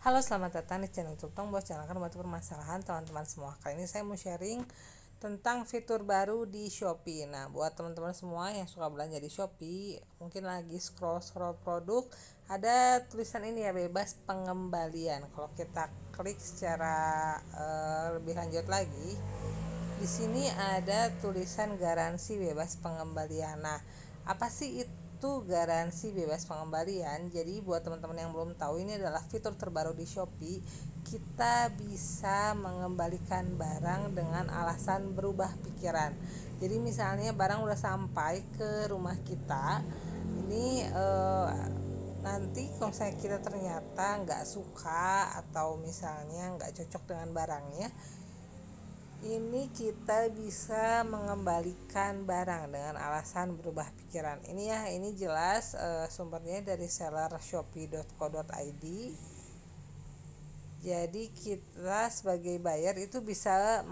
Halo, selamat datang di channel Tutong. Bos channel akan membantu permasalahan teman-teman semua. Kali ini saya mau sharing tentang fitur baru di Shopee. Nah, buat teman-teman semua yang suka belanja di Shopee, mungkin lagi scroll produk, ada tulisan ini ya, bebas pengembalian. Kalau kita klik secara lebih lanjut lagi, di sini ada tulisan garansi bebas pengembalian. Nah, apa sih itu garansi bebas pengembalian? Jadi buat teman-teman yang belum tahu, ini adalah fitur terbaru di Shopee. Kita bisa mengembalikan barang dengan alasan berubah pikiran. Jadi misalnya barang udah sampai ke rumah kita, ini nanti kalau misalnya kita ternyata nggak suka atau misalnya nggak cocok dengan barangnya, ini kita bisa mengembalikan barang dengan alasan berubah pikiran. Ini ya, ini jelas sumbernya dari seller shopee.co.id. Jadi kita sebagai buyer itu bisa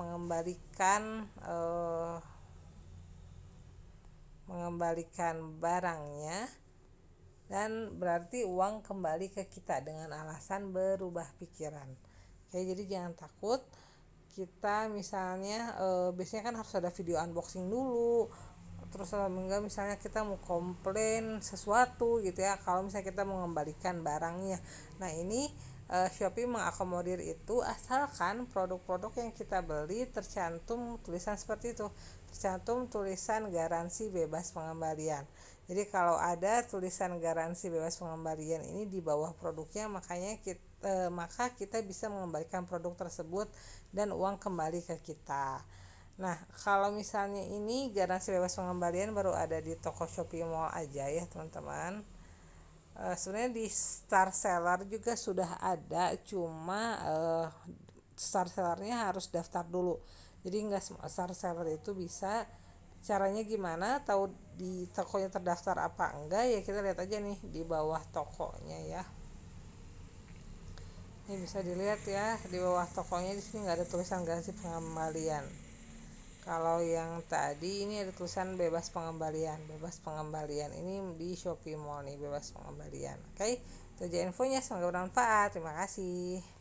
mengembalikan barangnya, dan berarti uang kembali ke kita dengan alasan berubah pikiran. Oke, jadi jangan takut. Kita misalnya biasanya kan harus ada video unboxing dulu, terus enggak misalnya kita mau komplain sesuatu gitu ya, kalau misalnya kita mau mengembalikan barangnya. Nah, ini Shopee mengakomodir itu asalkan produk-produk yang kita beli tercantum tulisan seperti itu, tercantum tulisan garansi bebas pengembalian. Jadi kalau ada tulisan garansi bebas pengembalian ini di bawah produknya, maka kita bisa mengembalikan produk tersebut dan uang kembali ke kita. Nah, kalau misalnya ini garansi bebas pengembalian baru ada di toko Shopee Mall aja ya teman-teman. Sebenarnya di Star Seller juga sudah ada, cuma Star Sellernya harus daftar dulu. Jadi nggak semua Star Seller itu bisa. Caranya gimana tahu di tokonya terdaftar apa enggak ya, kita lihat aja nih di bawah tokonya ya. Ini bisa dilihat ya, di bawah tokonya di sini nggak ada tulisan garansi pengembalian. Kalau yang tadi ini ada tulisan bebas pengembalian. Ini di Shopee Mall nih, bebas pengembalian. Oke, itu aja infonya, semoga bermanfaat. Terima kasih.